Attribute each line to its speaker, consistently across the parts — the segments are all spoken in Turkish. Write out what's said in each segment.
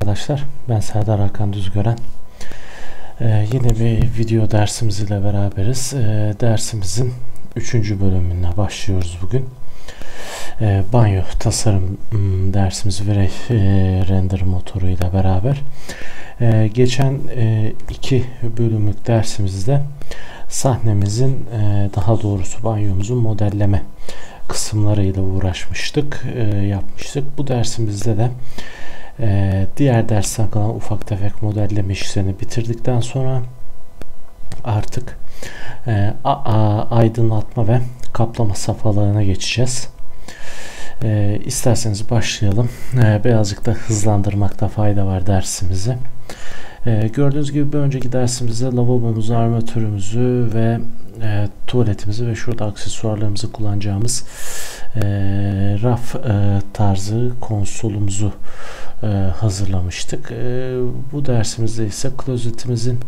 Speaker 1: Arkadaşlar, ben Serdar Hakan Düzgören. Yine bir video dersimizle ile beraberiz. Dersimizin 3. bölümüne başlıyoruz bugün. Banyo tasarım dersimiz Wray render motoru ile beraber. Geçen 2 bölümlük dersimizde sahnemizin, daha doğrusu banyomuzun modelleme kısımlarıyla uğraşmıştık, yapmıştık. Bu dersimizde de diğer dersten kalan ufak tefek modelleme işlerini bitirdikten sonra artık aydınlatma ve kaplama safhalarına geçeceğiz. İsterseniz başlayalım. Birazcık da hızlandırmakta fayda var dersimizi. Gördüğünüz gibi bir önceki dersimizde lavabomuzu, armatürümüzü ve tuvaletimizi ve şurada aksesuarlarımızı kullanacağımız raf tarzı konsolumuzu hazırlamıştık. Bu dersimizde ise klozetimizin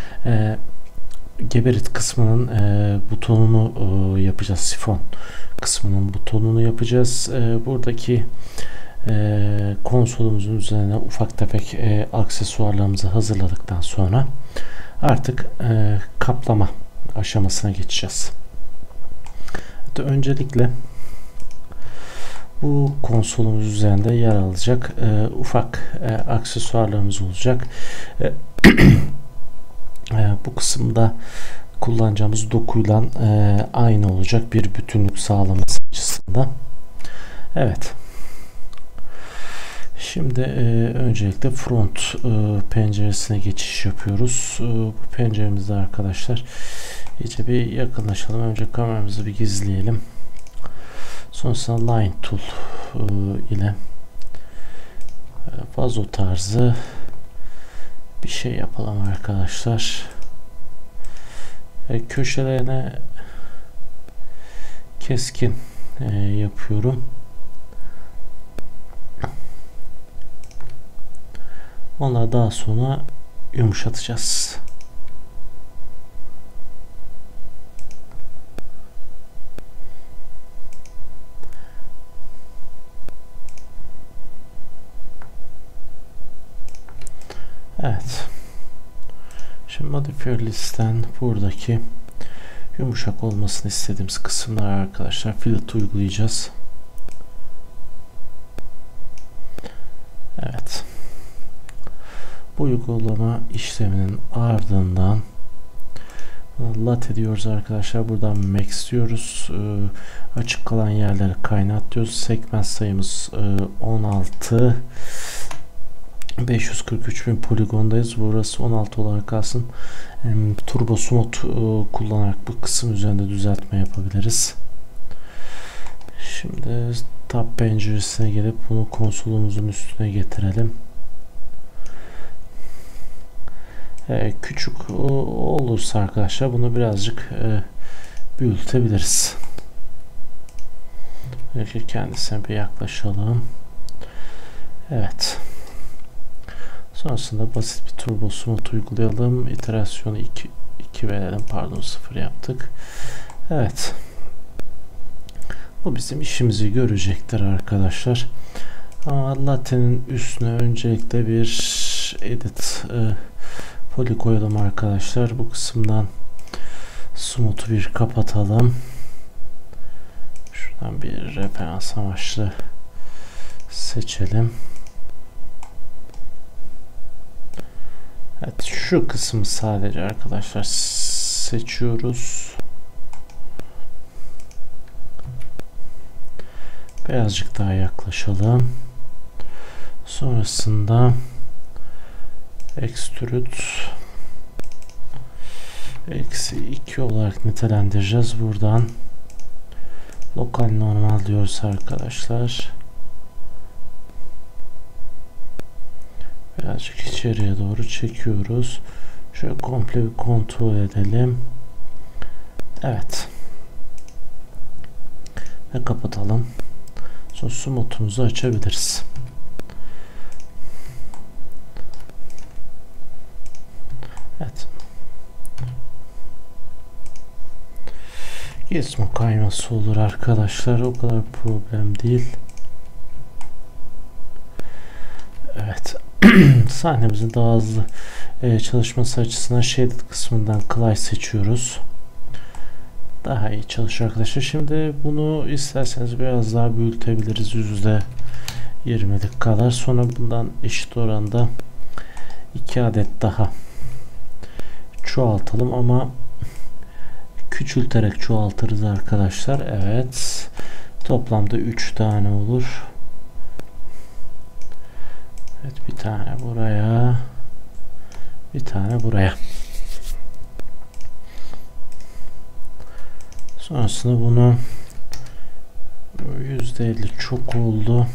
Speaker 1: geberit kısmının butonunu yapacağız. Sifon kısmının butonunu yapacağız. Buradaki konsolumuzun üzerine ufak tefek aksesuarlarımızı hazırladıktan sonra artık kaplama aşamasına geçeceğiz. Öncelikle bu konsolumuz üzerinde yer alacak ufak aksesuarlarımız olacak. Bu kısımda kullanacağımız dokuyla aynı olacak, bir bütünlük sağlaması açısından. Evet. Şimdi öncelikle front penceresine geçiş yapıyoruz. Bu penceremizde arkadaşlar iyice bir yakınlaşalım. Önce kameramızı bir gizleyelim. Sonrasında line tool ile vazo tarzı bir şey yapalım arkadaşlar. Köşelerine keskin yapıyorum. Onları daha sonra yumuşatacağız. Evet. Şimdi modifier listen buradaki yumuşak olmasını istediğimiz kısımlar arkadaşlar fillet uygulayacağız. Evet. Bu uygulama işleminin ardından latte diyoruz arkadaşlar. Buradan max diyoruz. Açık kalan yerleri kaynat diyoruz. Segment sayımız 16. 543.000 poligondayız. Burası 16 olarak kalsın. Turbo smooth kullanarak bu kısım üzerinde düzeltme yapabiliriz. Şimdi tab penceresine gelip bunu konsolumuzun üstüne getirelim. Küçük olursa arkadaşlar bunu birazcık büyütebiliriz. Belki kendisine bir yaklaşalım. Evet. Sonrasında basit bir turbo smooth uygulayalım. İterasyonu 2 verelim. Pardon, 0 yaptık. Evet. Bu bizim işimizi görecektir arkadaşlar. Ama latte'nin üstüne öncelikle bir edit poli koyalım arkadaşlar. Bu kısımdan smooth'u bir kapatalım. Şuradan bir referans amaçlı seçelim. Evet, şu kısmı sadece arkadaşlar seçiyoruz. Birazcık daha yaklaşalım. Sonrasında extrude -2 olarak nitelendireceğiz. Buradan lokal normal diyoruz arkadaşlar. Birazcık içeriye doğru çekiyoruz. Şöyle komple bir kontrol edelim. Evet. Ve kapatalım. Sonra smooth'umuzu açabiliriz. Evet. Gizmo kayması olur arkadaşlar. O kadar problem değil. Evet. Sahnemizin daha hızlı çalışması açısından shaded kısmından Clay seçiyoruz. Daha iyi çalışıyor arkadaşlar. Şimdi bunu isterseniz biraz daha büyütebiliriz. %20'lik kadar. Sonra bundan eşit oranda 2 adet daha çoğaltalım ama küçülterek çoğaltırız arkadaşlar. Evet. Toplamda 3 tane olur. Evet, bir tane buraya, bir tane buraya. Sonrasında bunu %50 çok oldu.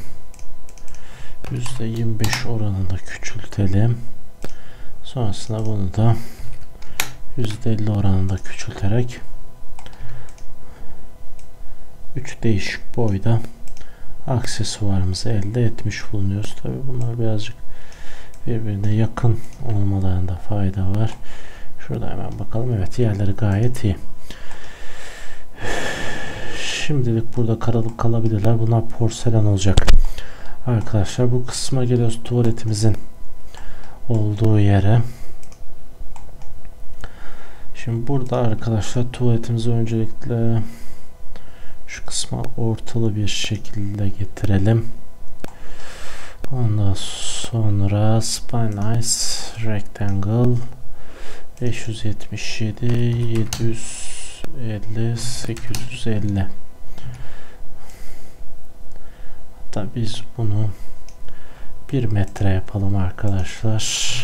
Speaker 1: %25 oranında küçültelim. Sonrasında bunu da %50 oranında küçülterek 3 değişik boyda aksesuarımızı elde etmiş bulunuyoruz. Tabi bunlar birazcık birbirine yakın olmalarında fayda var. Şurada hemen bakalım. Evet, yerleri gayet iyi. Şimdilik burada karalık kalabilirler. Bunlar porselen olacak. Arkadaşlar bu kısma geliyoruz. Tuvaletimizin olduğu yere. Şimdi burada arkadaşlar tuvaletimizi öncelikle şu kısma ortalı bir şekilde getirelim. Ondan sonra Spline Ice Rectangle 577 750 850. Hatta biz bunu 1 metre yapalım arkadaşlar.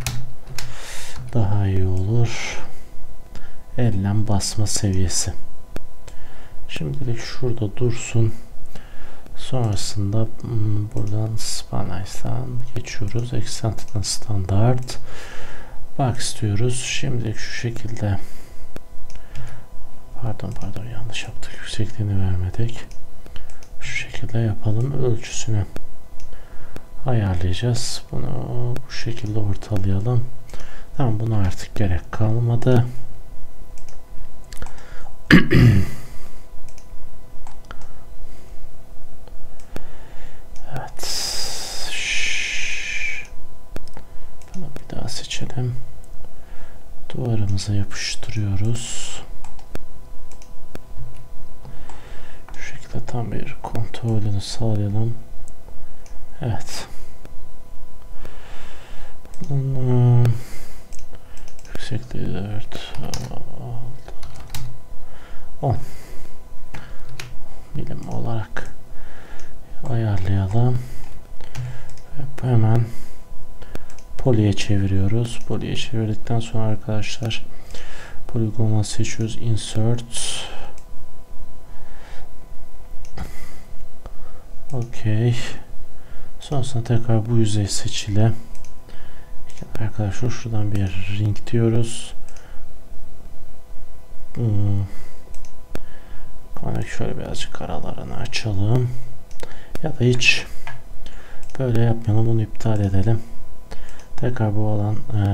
Speaker 1: Daha iyi olur. Elle basma seviyesi. Şimdilik şurada dursun. Sonrasında buradan Spanice'dan geçiyoruz. Extended'dan standart. Bak istiyoruz. Şimdilik şu şekilde. Pardon yanlış yaptık. Yüksekliğini vermedik. Şu şekilde yapalım. Ölçüsünü ayarlayacağız. Bunu bu şekilde ortalayalım. Tamam, buna artık gerek kalmadı. Evet. Bunu bir daha seçelim. Duvarımıza yapıştırıyoruz. Şu şekilde tam bir kontrolünü sağlayalım. Evet. Bunun yüksekliği 4 10 milim olarak ayarlayalım. Hemen poliye çeviriyoruz. Poliye çevirdikten sonra arkadaşlar poligonu seçiyoruz. Insert. OK. Sonrasında tekrar bu yüzey seçili. Arkadaşlar şuradan bir ring diyoruz. Şöyle birazcık aralarını açalım. Ya da hiç böyle yapmayalım. Bunu iptal edelim. Tekrar bu alan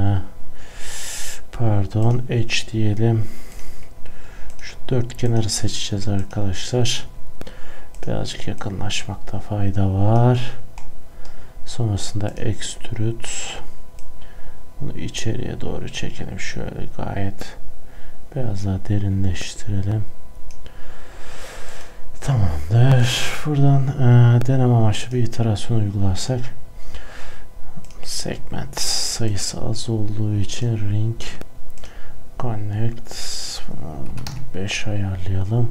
Speaker 1: H diyelim. Şu dört kenarı seçeceğiz arkadaşlar. Birazcık yakınlaşmakta fayda var. Sonrasında extrude. Bunu içeriye doğru çekelim. Şöyle gayet biraz daha derinleştirelim. Tamamdır. Buradan deneme amaçlı bir iterasyon uygularsak, segment sayısı az olduğu için ring connect 5 ayarlayalım.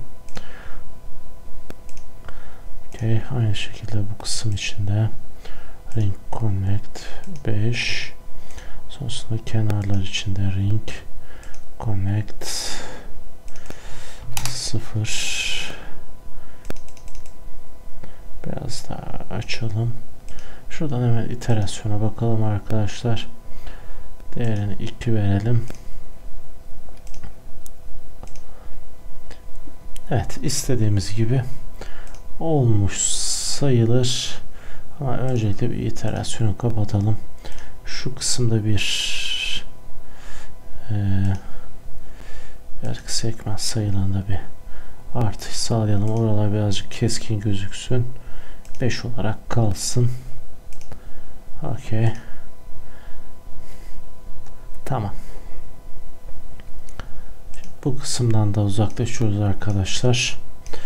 Speaker 1: Okay, aynı şekilde bu kısım içinde ring connect 5. Sonrasında kenarlar içinde ring connect 0. Biraz daha açalım. Şuradan hemen iterasyona bakalım arkadaşlar. Değerini 2 verelim. Evet, istediğimiz gibi olmuş sayılır. Ama öncelikle bir iterasyonu kapatalım. Şu kısımda bir birazcık segment sayılarında bir artış sağlayalım. Oralar birazcık keskin gözüksün. 5 olarak kalsın. Okey. Tamam. Bu kısımdan da uzaklaşıyoruz arkadaşlar.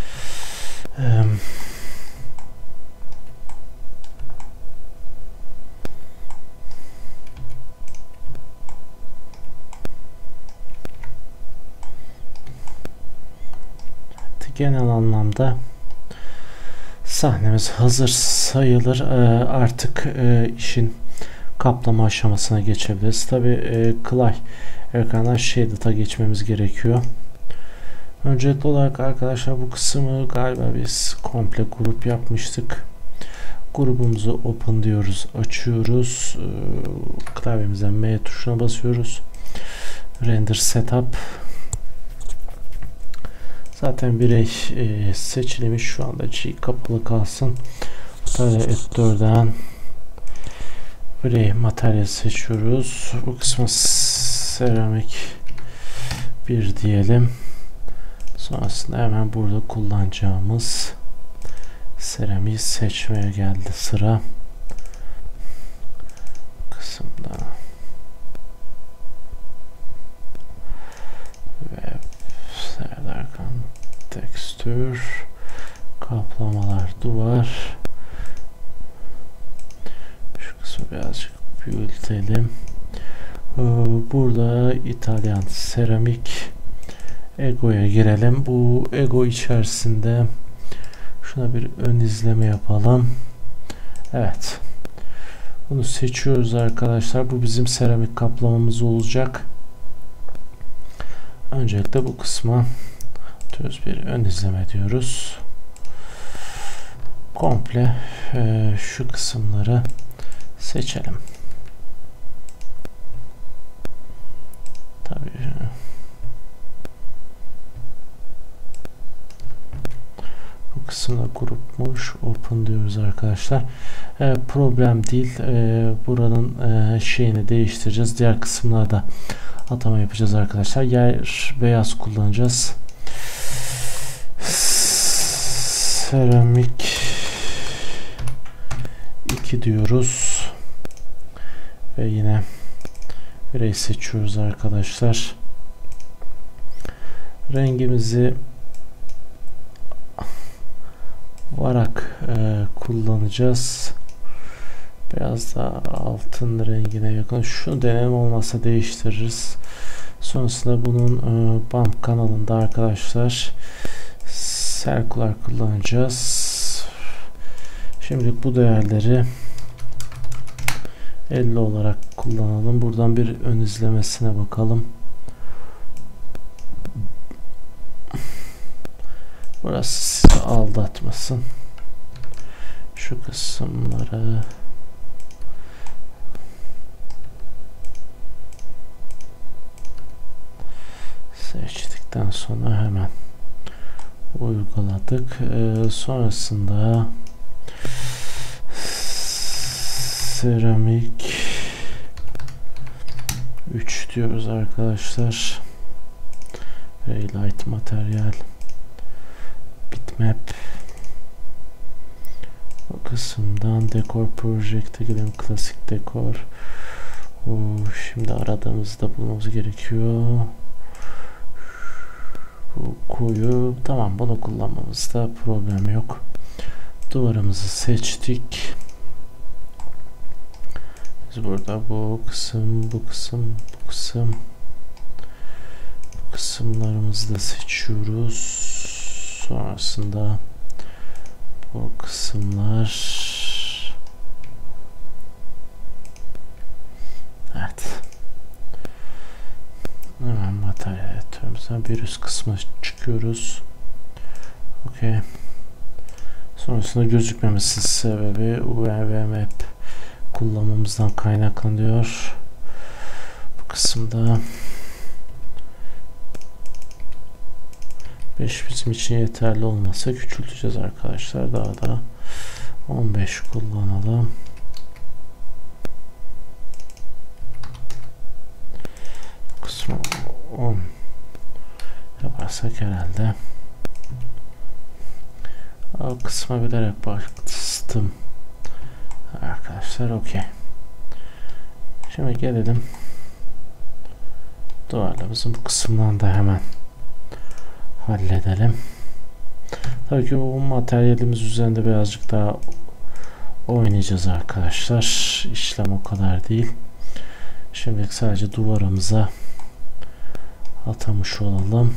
Speaker 1: Genel anlamda sahnemiz hazır sayılır. Artık işin kaplama aşamasına geçebiliriz. Tabi Clay ekrandan Shaded'a geçmemiz gerekiyor. Öncelikli olarak arkadaşlar bu kısmı galiba biz komple grup yapmıştık. Grubumuzu open diyoruz, açıyoruz. Klavyemizden M tuşuna basıyoruz. Render setup. Zaten birey seçilmiş, şu anda G kapalı kalsın. Editör'den birey materyal seçiyoruz. Bu kısmı seramik 1 diyelim. Sonrasında hemen burada kullanacağımız seramiği seçmeye geldi sıra. Kısımda ve Serdarkan tekstür, kaplamalar, duvar. Şu kısmı birazcık büyütelim. Burada İtalyan seramik Ego'ya girelim. Bu Ego içerisinde şuna bir ön izleme yapalım. Evet. Bunu seçiyoruz arkadaşlar. Bu bizim seramik kaplamamız olacak. Öncelikle bu kısma bir ön izleme diyoruz. Komple şu kısımları seçelim. Tabii. Bu kısımda grupmuş. Open diyoruz arkadaşlar. Problem değil. Buranın şeyini değiştireceğiz. Diğer kısımlarda atama yapacağız arkadaşlar. Yer beyaz kullanacağız. Seramik 2 diyoruz. Ve yine birey seçiyoruz arkadaşlar. Rengimizi varak kullanacağız. Biraz da altın rengine yakın. Şu deneyim olmazsa değiştiririz. Sonrasında bunun bump kanalında arkadaşlar circular kullanacağız. Şimdilik bu değerleri 50 olarak kullanalım. Buradan bir ön izlemesine bakalım. Burası sizi aldatmasın. Şu kısımları seçtikten sonra hemen uyguladık. Sonrasında seramik 3 diyoruz arkadaşlar. Light materyal bitmap. O kısımdan dekor projekte gidelim. Klasik dekor. Şimdi aradığımızda bulmamız gerekiyor. Bu koyu. Tamam, bunu kullanmamızda problem yok. Duvarımızı seçtik. Biz burada bu kısım, bu kısım, bu kısım, bu kısımlarımızı da seçiyoruz. Sonrasında bu kısımlar. Evet. Hemen materyal editörümüzden bir üst kısma çıkıyoruz. Okey. Sonrasında gözükmemesi sebebi UV map kullanmamızdan kaynaklanıyor. Bu kısımda 5 bizim için yeterli olmasa küçülteceğiz arkadaşlar. Daha da 15 kullanalım. Bu kısmı 10 yaparsak herhalde. O kısma bilerek bastım arkadaşlar. Okey. Şimdi gelelim duvarlarımızın bu kısmından da hemen halledelim. Tabii ki bu materyalimiz üzerinde birazcık daha oynayacağız arkadaşlar. İşlem o kadar değil. Şimdilik sadece duvarımıza atamış olalım.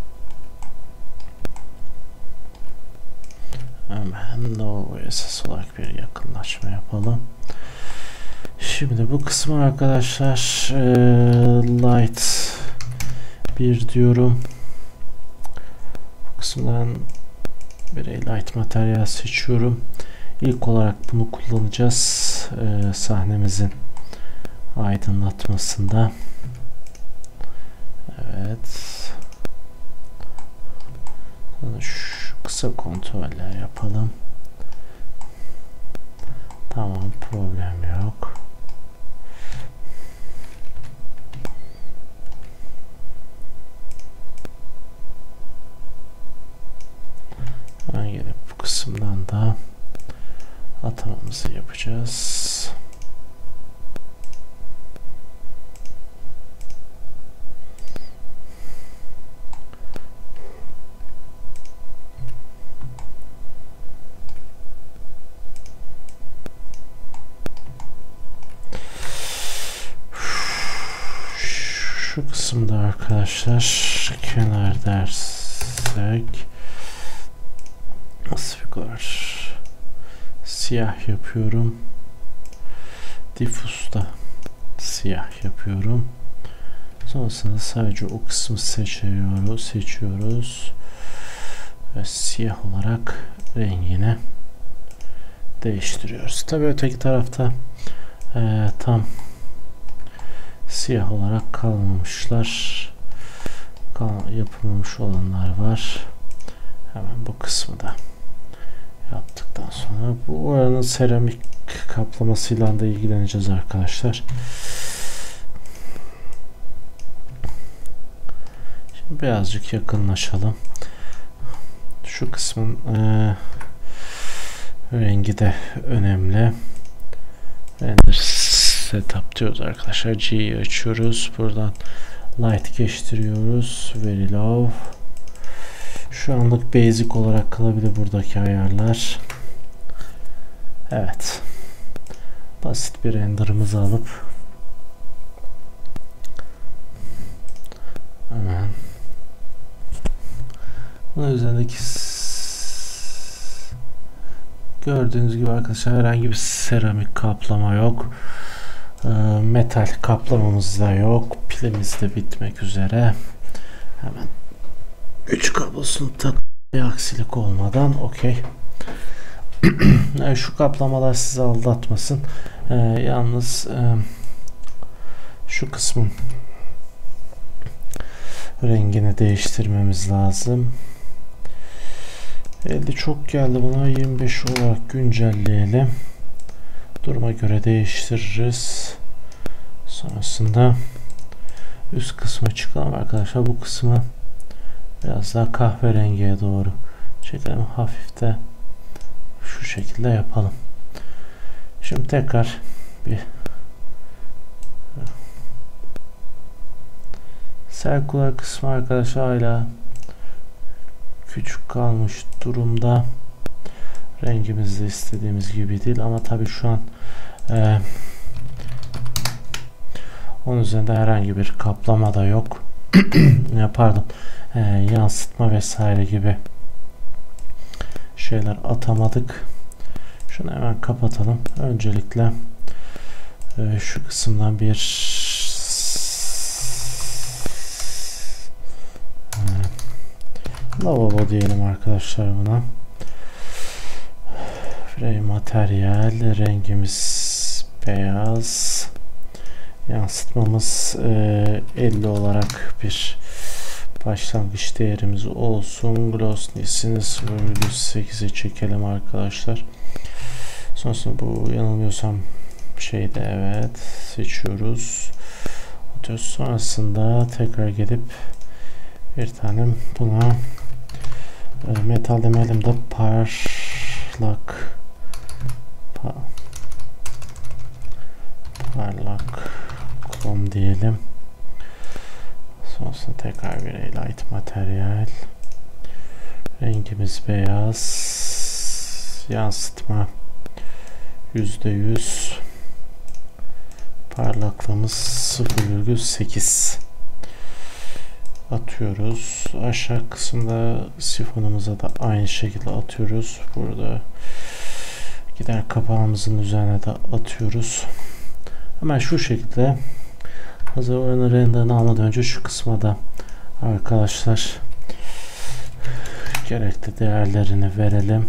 Speaker 1: Hemen Nova esas olarak bir yakınlaşma yapalım. Şimdi bu kısmı arkadaşlar light 1 diyorum. Bu kısımdan bir light materyal seçiyorum. İlk olarak bunu kullanacağız sahnemizin aydınlatmasında. Evet. Sonra şu kısa kontroller yapalım. Tamam, problem yok. Hemen gelip bu kısımdan da atamamızı yapacağız. Şu kısımda arkadaşlar kenar dersek figür siyah yapıyorum. Diffuse'da siyah yapıyorum. Sonrasında sadece o kısmı seçiyoruz ve siyah olarak rengini değiştiriyoruz. Tabii öteki tarafta tam siyah olarak kalmamışlar. Yapılmamış olanlar var. Hemen bu kısmı da yaptıktan sonra bu oranın seramik kaplamasıyla da ilgileneceğiz arkadaşlar. Şimdi birazcık yakınlaşalım. Şu kısmın rengi de önemli. Render setup diyoruz arkadaşlar. G'yi açıyoruz. Buradan light geçtiriyoruz. Very low. Şu anlık basic olarak kalabilir buradaki ayarlar. Evet. Basit bir renderımızı alıp hemen bunun üzerindeki gördüğünüz gibi arkadaşlar herhangi bir seramik kaplama yok. Metal kaplamamız da yok. Pilimiz de bitmek üzere. Hemen 3 kablosunu takmaya aksilik olmadan okey. Şu kaplamalar sizi aldatmasın. Yalnız şu kısmın rengini değiştirmemiz lazım. 50 çok geldi buna, 25 olarak güncelleyelim. Duruma göre değiştiririz. Sonrasında üst kısma çıkalım arkadaşlar. Bu kısmı biraz daha kahverengiye doğru çekelim. Hafif de şu şekilde yapalım. Şimdi tekrar bir sirkular kısmı arkadaşlar hala küçük kalmış durumda. Rengimiz de istediğimiz gibi değil ama tabii şu an onun üzerinde herhangi bir kaplama da yok. Pardon, yansıtma vesaire gibi şeyler atamadık. Şunu hemen kapatalım. Öncelikle şu kısımdan bir lavabo diyelim arkadaşlar buna. Frame materyal, rengimiz beyaz, yansıtmamız 50 olarak bir başlangıç değerimiz olsun. Glossiness'ini 0,8'e çekelim arkadaşlar. Sonrasında bu yanılmıyorsam şeyde evet seçiyoruz. Atıyoruz. Sonrasında tekrar gelip bir tane buna metal demeyelim de parlak beyaz, yansıtma %100, parlaklığımız 0,8 atıyoruz. Aşağı kısımda sifonumuza da aynı şekilde atıyoruz. Burada gider kapağımızın üzerine de atıyoruz. Hemen şu şekilde hazır oranın renderini almadan önce şu kısma da arkadaşlar gerekli değerlerini verelim.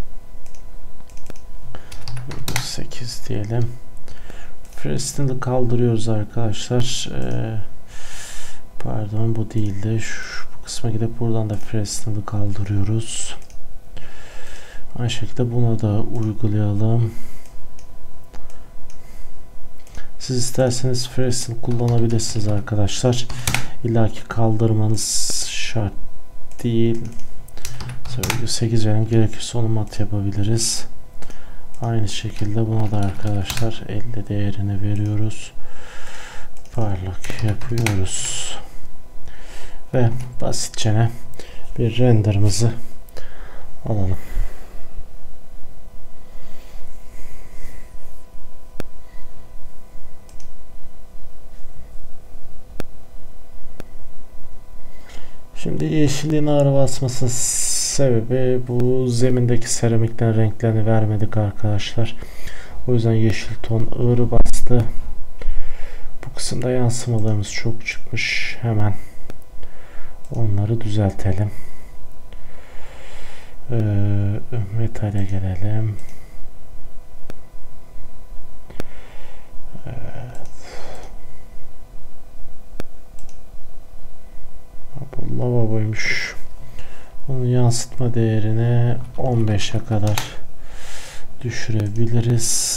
Speaker 1: 8 diyelim. Frestini kaldırıyoruz arkadaşlar. Pardon, bu değildi. Şu kısma gidip buradan da frestini kaldırıyoruz. Aynı şekilde buna da uygulayalım. Siz isterseniz frestini kullanabilirsiniz arkadaşlar. İlla ki kaldırmanız şart değil. 8 verim, gerekirse onu mat yapabiliriz. Aynı şekilde buna da arkadaşlar 50 değerini veriyoruz. Parlak yapıyoruz. Ve basitçe bir renderimizi alalım. Şimdi yeşilliğin ağır basması sebebi bu zemindeki seramiklerin renklerini vermedik arkadaşlar. O yüzden yeşil ton ağır bastı. Bu kısımda yansımalarımız çok çıkmış. Hemen onları düzeltelim. Metale gelelim. Evet. Bu lavaboymuş. Onun yansıtma değerini 15'e kadar düşürebiliriz.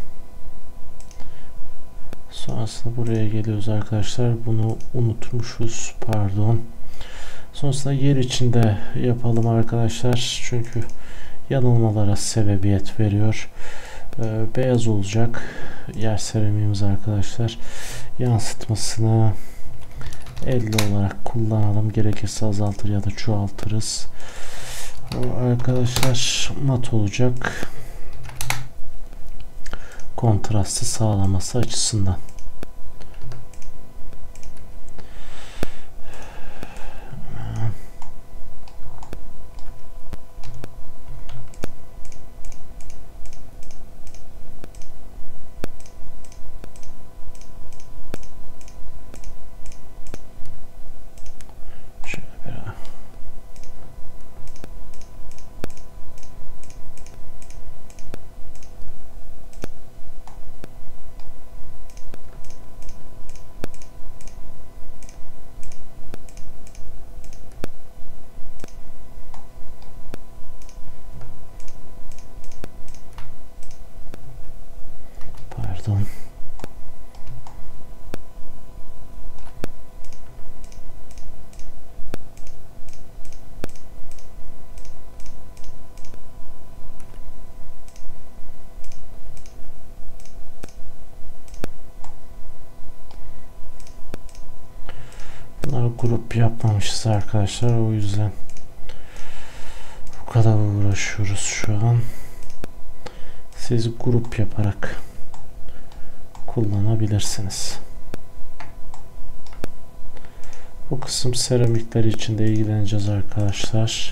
Speaker 1: Sonrasında buraya geliyoruz arkadaşlar. Bunu unutmuşuz. Pardon. Sonrasında yer içinde yapalım arkadaşlar. Çünkü yanılmalara sebebiyet veriyor. Beyaz olacak. Yer seramiğimiz arkadaşlar. Yansıtmasını 50 olarak kullanalım. Gerekirse azaltır ya da çoğaltırız. O arkadaşlar mat olacak. Kontrastı sağlaması açısından. Pardon. Bunları grup yapmamışız arkadaşlar. O yüzden bu kadar uğraşıyoruz şu an. Siz grup yaparak kullanabilirsiniz. Bu kısım seramikler için de ilgileneceğiz arkadaşlar.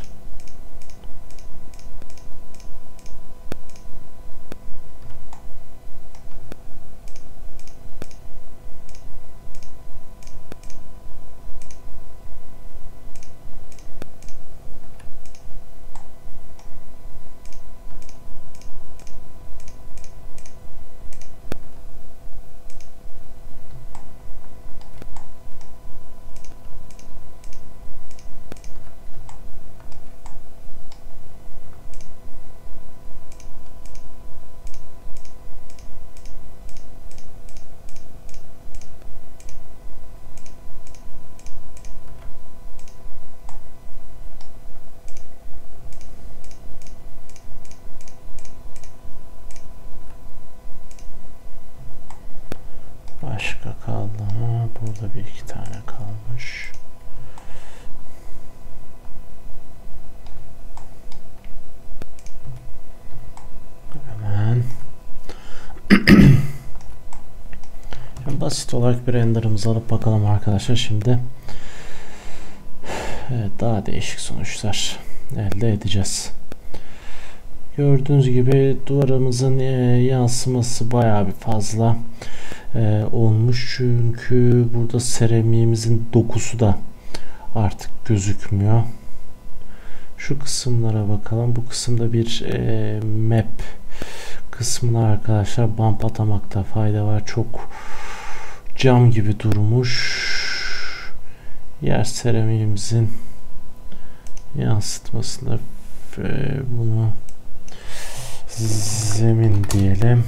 Speaker 1: Başka kaldı mı? Burada bir iki tane kalmış. basit olarak bir renderımızı alıp bakalım arkadaşlar şimdi. Evet, daha değişik sonuçlar elde edeceğiz. Gördüğünüz gibi duvarımızın yansıması bayağı bir fazla olmuş. Çünkü burada seramiğimizin dokusu da artık gözükmüyor. Şu kısımlara bakalım. Bu kısımda bir map kısmına arkadaşlar bump atamakta fayda var. Çok cam gibi durmuş. Yer seramiğimizin yansıtmasında bunu zemin diyelim.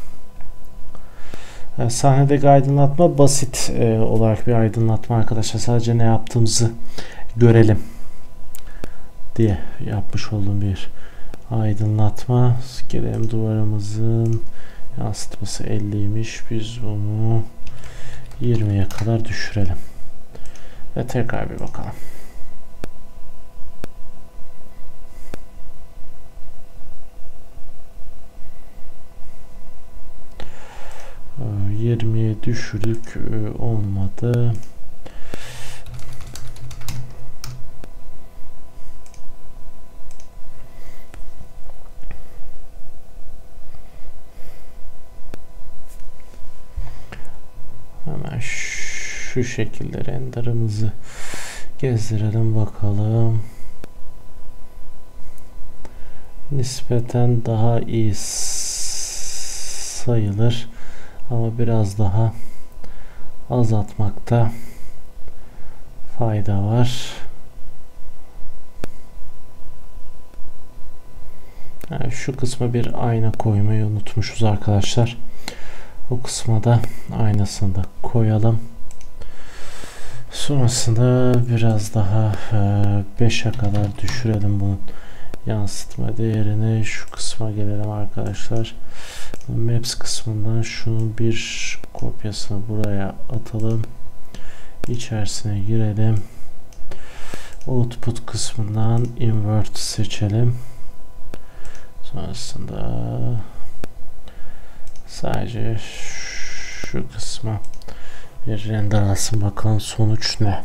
Speaker 1: Sahnedeki aydınlatma basit olarak bir aydınlatma arkadaşlar. Sadece ne yaptığımızı görelim diye yapmış olduğum bir aydınlatma. Gelelim duvarımızın yansıtması 50'ymiş. Biz bunu 20'ye kadar düşürelim. Ve tekrar bir bakalım. %20'ye düşürdük, olmadı. Hemen şu şekilde renderımızı gezdirelim bakalım. Nispeten daha iyi sayılır ama biraz daha azaltmakta fayda var. Yani şu kısma bir ayna koymayı unutmuşuz arkadaşlar. O kısma da aynasını da koyalım. Sonrasında biraz daha 5'e kadar düşürelim bunun yansıtma değerini. Şu kısma gelelim arkadaşlar. Maps kısmından şunun bir kopyasını buraya atalım. İçerisine girelim. Output kısmından invert seçelim. Sonrasında sadece şu kısma bir render alsın bakalım sonuç ne.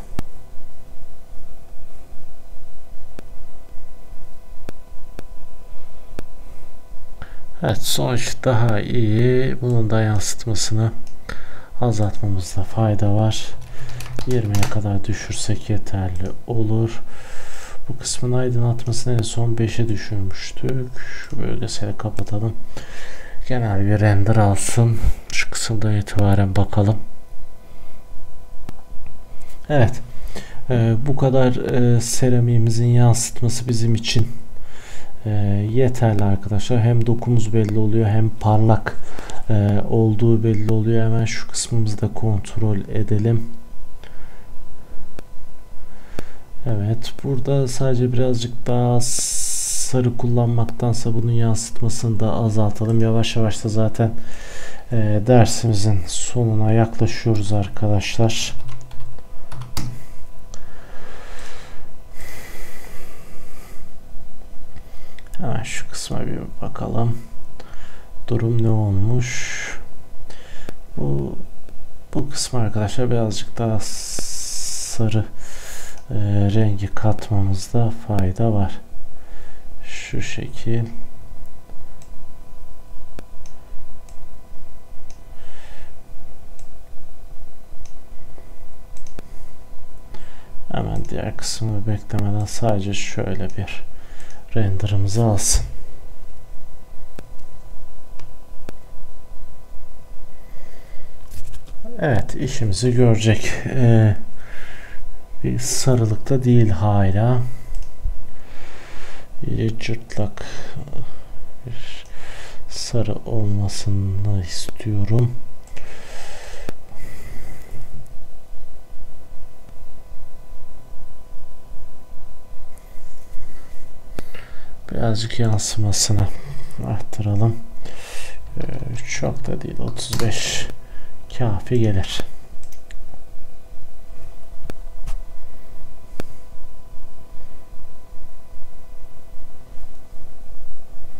Speaker 1: Evet, sonuç daha iyi. Bunun da yansıtmasını azaltmamızda fayda var. 20'ye kadar düşürsek yeterli olur. Bu kısmın aydınlatmasını en son 5'e düşürmüştük. Şu bölgesini kapatalım. Genel bir render alsın. Şu kısımdan itibaren bakalım. Evet. Bu kadar seramiğimizin yansıtması bizim için yeterli arkadaşlar. Hem dokumuz belli oluyor hem parlak olduğu belli oluyor. Hemen şu kısmımızı da kontrol edelim. Evet, burada sadece birazcık daha sarı kullanmaktansa bunun yansıtmasını da azaltalım. Yavaş yavaş da zaten dersimizin sonuna yaklaşıyoruz arkadaşlar. Hemen şu kısma bir bakalım. Durum ne olmuş? Bu kısmı arkadaşlar birazcık daha sarı rengi katmamızda fayda var. Şu şekil. Hemen diğer kısmını beklemeden sadece şöyle bir renderımızı alsın. Evet, işimizi görecek. Bir sarılıkta değil hala. Bir cırtlak bir sarı olmasını istiyorum. Birazcık yansımasını arttıralım. Çok da değil, 35 kafi gelir.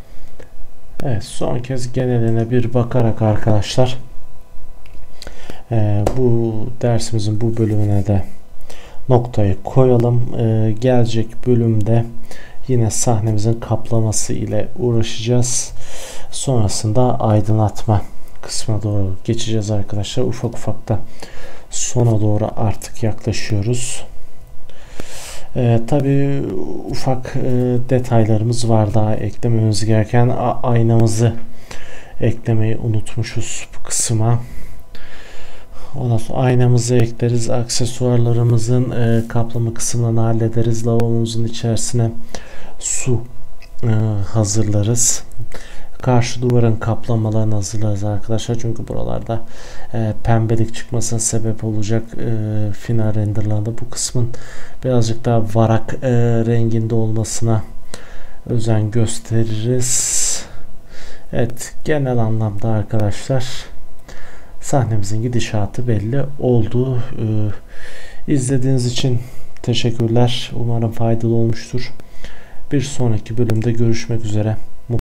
Speaker 1: Evet, son kez geneline bir bakarak arkadaşlar Bu dersimizin bu bölümüne de noktayı koyalım. Gelecek bölümde yine sahnemizin kaplaması ile uğraşacağız. Sonrasında aydınlatma kısmına doğru geçeceğiz arkadaşlar. Ufak ufak da sona doğru artık yaklaşıyoruz. Tabii ufak detaylarımız var daha eklememiz gereken. Aynamızı eklemeyi unutmuşuz bu kısma. Ondan sonra aynamızı ekleriz. Aksesuarlarımızın kaplama kısmını hallederiz. Lavabomuzun içerisine su hazırlarız. Karşı duvarın kaplamalarını hazırlarız arkadaşlar. Çünkü buralarda pembelik çıkmasına sebep olacak final renderlarda bu kısmın birazcık daha varak renginde olmasına özen gösteririz. Evet, genel anlamda arkadaşlar sahnemizin gidişatı belli oldu. İzlediğiniz için teşekkürler. Umarım faydalı olmuştur. Bir sonraki bölümde görüşmek üzere.